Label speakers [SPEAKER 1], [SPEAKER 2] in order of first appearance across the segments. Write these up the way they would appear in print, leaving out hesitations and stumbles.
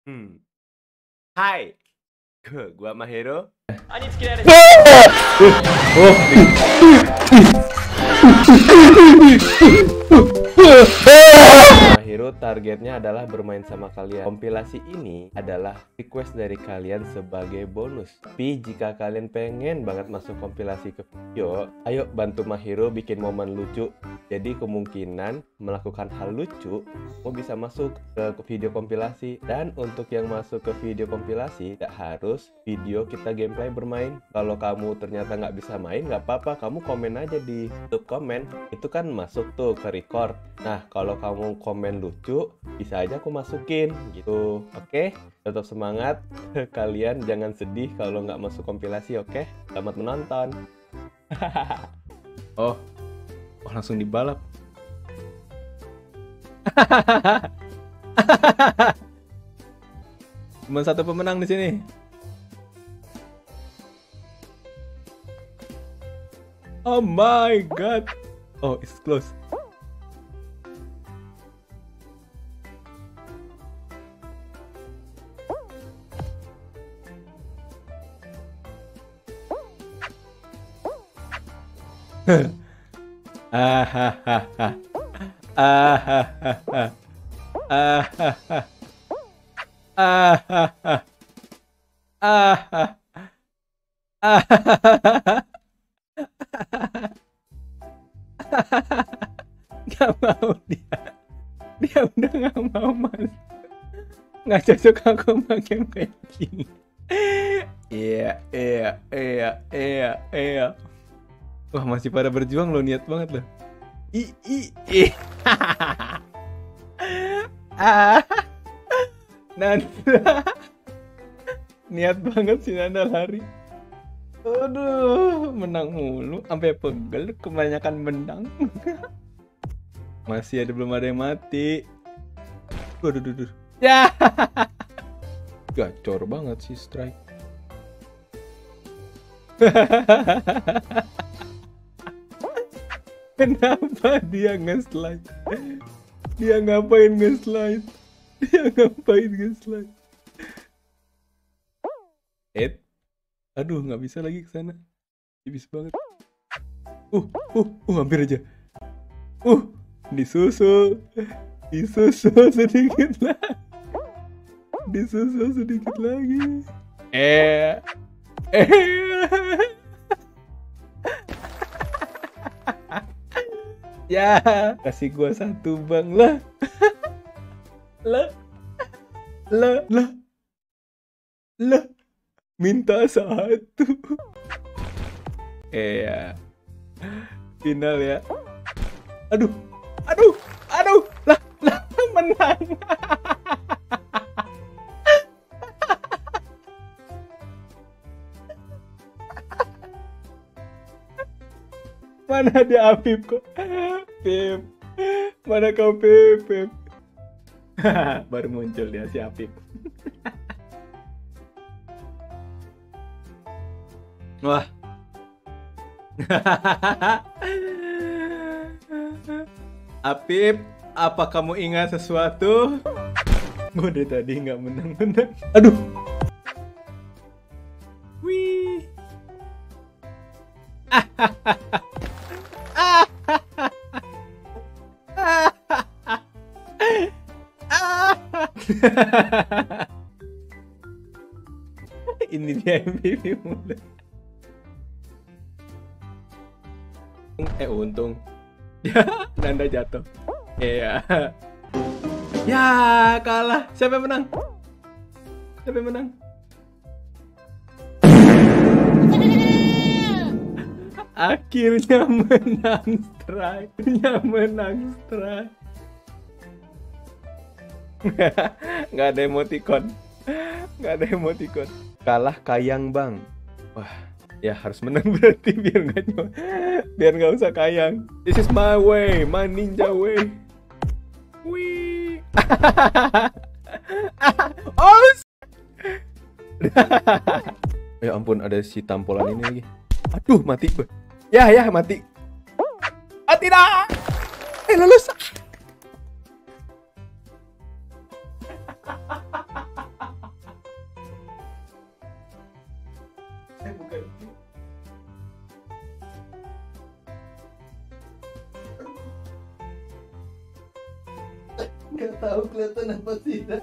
[SPEAKER 1] Hai, gua Mahiro. Mahiro targetnya adalah bermain sama kalian. Kompilasi ini adalah request dari kalian sebagai bonus. Tapi jika kalian pengen banget masuk kompilasi ke video, ayo bantu Mahiro bikin momen lucu. Jadi kemungkinan melakukan hal lucu mau bisa masuk ke video kompilasi. Dan untuk yang masuk ke video kompilasi, tidak harus video kita gameplay bermain. Kalau kamu ternyata nggak bisa main, nggak apa-apa, kamu komen aja di YouTube komen. Itu kan masuk tuh ke record. Nah, kalau kamu komen lucu, bisa aja aku masukin gitu. Oke, tetap semangat. Kalian jangan sedih kalau nggak masuk kompilasi, oke? Selamat menonton. Oh, langsung dibalap. Cuma satu pemenang di sini. Oh my god. Oh, it's close. Gak mau dia udah gak mau mas, nggak cocok aku pakai kayak gini. Iya. Wah, masih pada berjuang loh, niat banget loh. Nanda niat banget sih Nanda lari. Aduh, menang mulu sampai pegel, kebanyakan menang. Masih belum ada yang mati. Waduh. Ya. Gacor banget sih strike. Kenapa dia nge-slide? Dia ngapain nge-slide? Aduh, nggak bisa lagi ke sana. Tipis banget. Hampir aja. Disusul sedikit lagi. Ya, kasih gua satu bang lah. Minta satu. Ya. Final ya. Aduh. Lah, menang. Mana dia Apip kok? Pip. Mana kau Pip? Baru muncul dia si Apip. Wah. Apip, apa kamu ingat sesuatu? Gue dari tadi nggak menang. Aduh. Wih. Ini dia MVP mulai. Untung. Nanda jatuh. Iya. Ya, kalah. Siapa yang menang? Akhirnya menang strike. Nggak ada emoticon. Kalah kayang bang. Wah, ya harus menang berarti biar nggak usah kayang. This is my way, my ninja way. Wih. Oh. Ya ampun, ada si tampolan ini lagi. Aduh, mati gue. Ya, mati. Ah, tidak. Lulus. Bukan. Nggak tahu kelihatan apa tidak.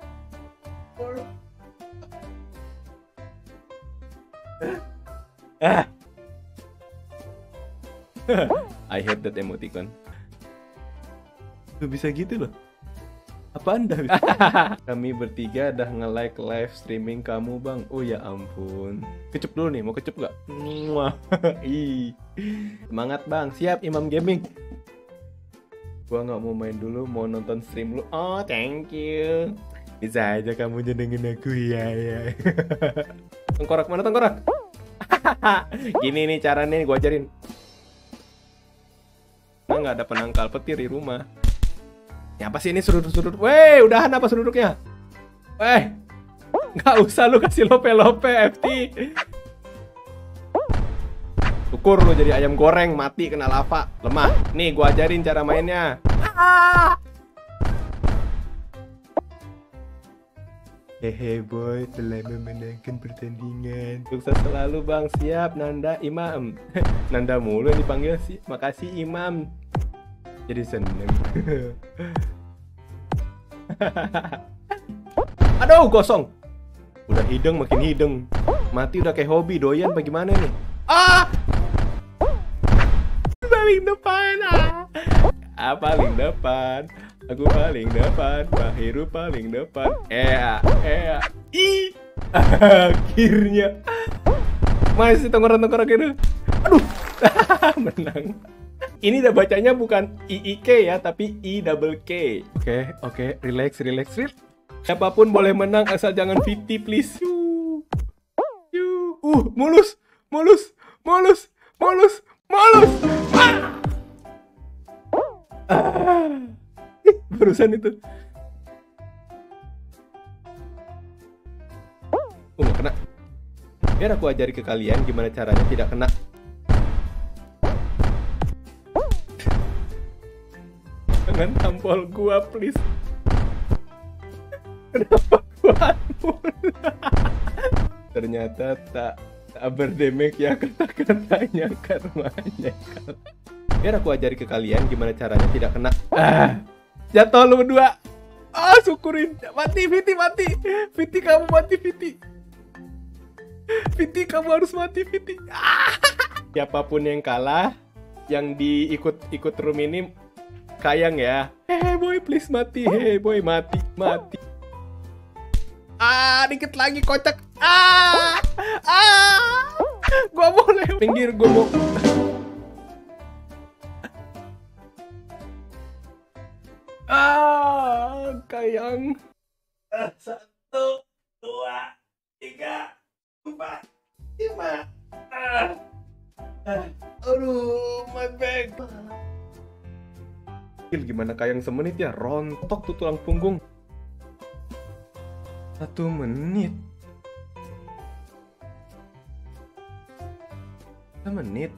[SPEAKER 1] I hate that emoticon. Tuh bisa gitu loh. Apa Anda? Kami bertiga dah nge-like live streaming kamu bang. Oh ya ampun. Kecup dulu nih, mau kecup gak? Muah. Ih. Semangat bang, siap Imam Gaming. Gua gak mau main dulu, mau nonton stream lu. Oh thank you. Bisa aja kamu jenengin aku ya. Tengkorak, mana tengkorak? Gini nih caranya nih, gua ajarin. Nah, gak ada penangkal petir di rumah. Ya apa sih ini sudut-sudut? Weh, udahan apa sudutnya? Weh, nggak usah lu kasih lope-lope FT. Syukur lu jadi ayam goreng mati kena lava lemah. Nih gua ajarin cara mainnya. Hehe boy, telah memenangkan pertandingan. Sukses selalu bang, siap Nanda Imam. Nanda mulu yang dipanggil sih. Makasih Imam. Jadi seneng. Aduh gosong. Udah hidung makin hidung. Mati udah kayak hobi doyan bagaimana nih? Ah! Paling depan paling depan. Aku paling depan. Pak Heru paling depan. Ih. Akhirnya. Masih tengkorak-tengkorak gitu. Aduh. Menang. Ini udah bacanya bukan IIK ya, tapi I-double-K. Oke, relax. Siapapun boleh menang asal jangan VT please. Mulus. Barusan itu. Nggak kena. Biar aku ajari ke kalian gimana caranya tidak kena. Jangan tampol gua please. Kenapa gua ternyata tak berdamage ya kata-katanya karmanya. Biar aku ajari ke kalian gimana caranya tidak kena. Jatuh lu berdua. Syukurin. Mati Viti kamu mati Viti kamu harus mati Viti. Siapapun yang kalah, yang diikut room ini kayang ya. Hey boy please mati. Hey boy mati. Dikit lagi kocak. Gua boleh pinggir, gua mau. Kayang. 1, 2, 3, 4, 5. Aduh, my back. Gimana kayang semenit ya? Rontok tuh tulang punggung. 1 menit. 1 menit.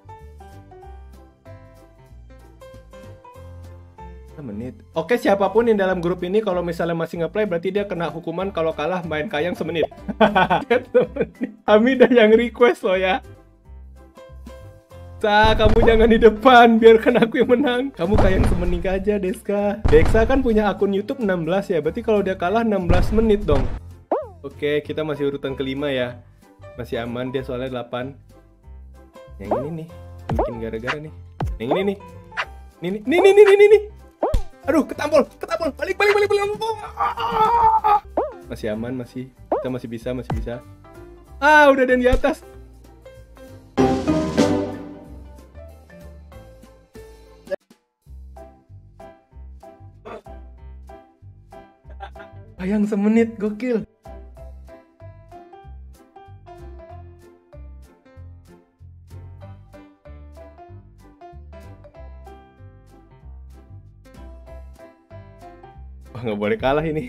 [SPEAKER 1] 1 menit. Oke, siapapun yang dalam grup ini kalau misalnya masih ngeplay berarti dia kena hukuman kalau kalah main kayang semenit. Hamidah yang request loh ya. Kamu jangan di depan, biarkan aku yang menang. Kamu kayang semenit aja, Deska. Deska kan punya akun YouTube 16 ya, berarti kalau dia kalah 16 menit dong. Oke, kita masih urutan kelima ya. Masih aman dia soalnya 8. Yang ini nih, bikin gara-gara nih. Yang ini nih. Nih. Aduh, ketampol. Balik. Masih aman, masih. Kita masih bisa. Udah ada di atas. Kayang semenit, gokil. Wah, nggak boleh kalah ini.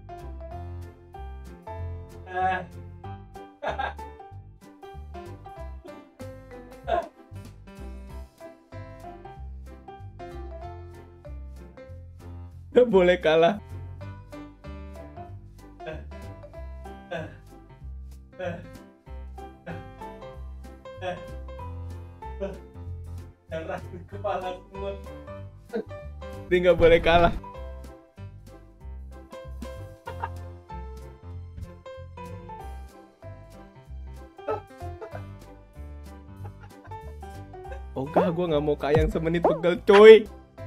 [SPEAKER 1] Nggak boleh kalah. Yang ragu kepala semua. Ini nggak boleh kalah. Oh enggak, gue nggak mau kayang semenit pegel coy.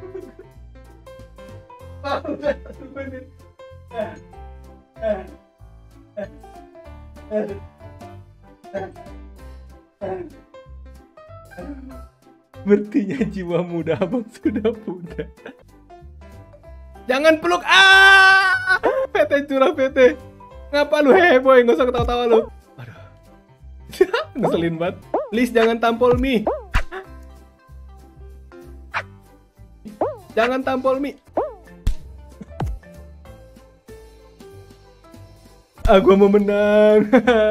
[SPEAKER 1] Bertinya jiwa muda abang sudah pudar. Jangan peluk. PT curah PT. Ngapa lu heboh? Nggak usah ketawa-tawa lu. Aduh. Ngeselin banget. Please jangan tampol Mi. Jangan tampol Mi. Gua mau menang.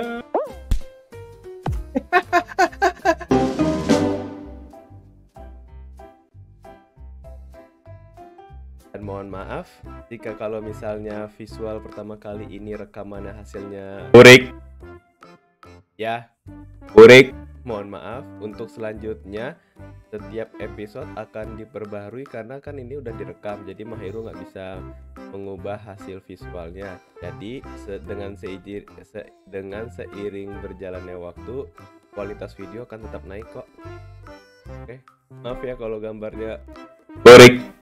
[SPEAKER 1] Dan mohon maaf jika kalau misalnya visual pertama kali ini rekamannya hasilnya burik. Ya, burik. Mohon maaf. Untuk selanjutnya setiap episode akan diperbaharui karena kan ini udah direkam, jadi Mahiru nggak bisa mengubah hasil visualnya. Jadi dengan seiring berjalannya waktu, kualitas video akan tetap naik kok. Oke, maaf ya kalau gambarnya burik.